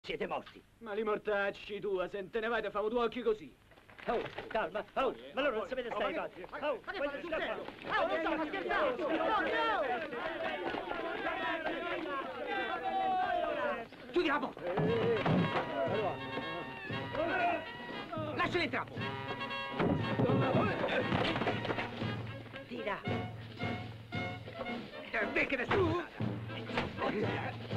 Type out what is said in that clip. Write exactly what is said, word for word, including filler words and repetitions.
Siete morti. Ma li mortacci tua, se te ne vai te famo due occhi così. Oh, calma, oh, ma allora non sapete stare calmi. Oh, Ma che fate sul serio? Oh, non stiamo scherzando! Chiudi la porta! Lasciali il trappo! Tira! Becca da strada!